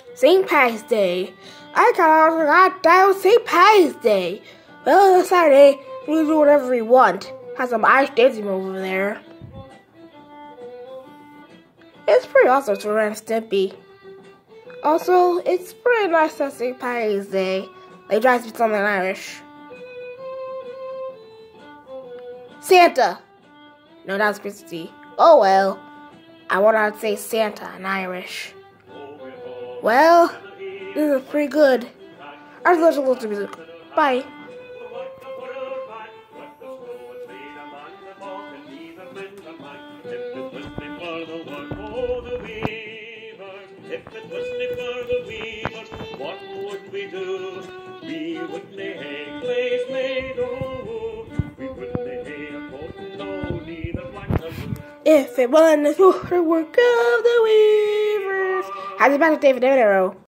St. Patty's Day. I forgot that was St. Patty's Day. Well, it's Saturday. We can do whatever we want. Have some Irish dancing over there. It's pretty awesome to Ren and Stimpy. Also, it's pretty nice that St. Patty's Day. They try to speak something Irish. Santa. No, that's Christy. Oh well. I wanted to say Santa in Irish. Well, this is pretty good. I'll listen to music. Bye. If it wasn't for the weavers, what would we do? We wouldn't hang place made, oh, we wouldn't hang a coat, no, neither black nor blue. If it wasn't for the work of the weavers. Happy birthday, David Arrow.